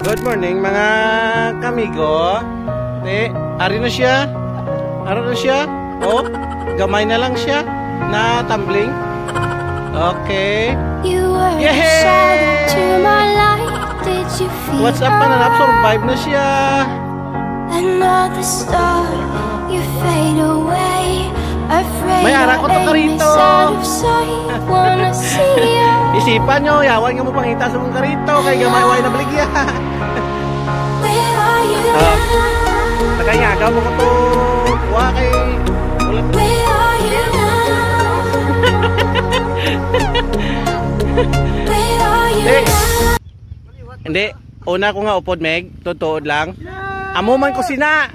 Good morning mga kamigo. Ari na siya. Ari na siya. Oh, gamay na lang siya na tumbling. Okay. Yehey! What's up, pananap? Survive na siya. May ara ko to karito. Isipan nyo, yawan nga mo pangita sa mong karito. Kay gamay-way na baligya. Nakayagaw mo ko to. Kuha kay ulat. Hindi. Una ko nga upod, Meg. Tutuod lang. Amo man ko sina.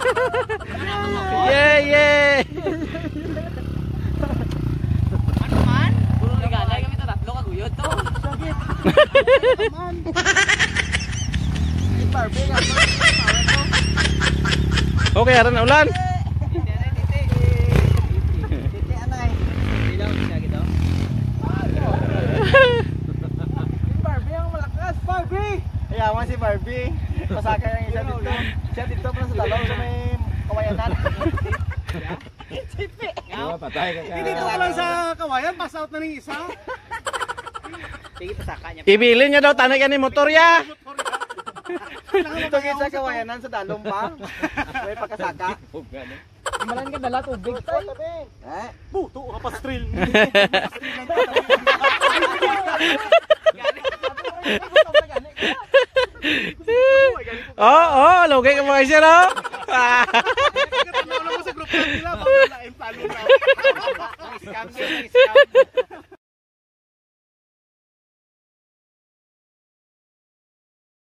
Yeah, yeah. Ano man? Puro ligalay kami tatlo kaguyod to. Sakit. Okay, aran na ulan. Ayawan si Barbie. Pasaka yung isa dito. Siya dito pa sa dalaw sa may kawayanan. Sipi. Dito pa lang sa kawayan, pass out na ng isa. Sige, pasaka niya. Ibilin niya daw, tanay ka ni motor ya. Dito sa kawayanan sa dalong pa. May pagkasaka. Malan ka dala tubig tayo. Puto ka pa strill. Oh, lugay ka mga siya, no? Katanaw lang mo sa grupo nila, baka na-impalo na.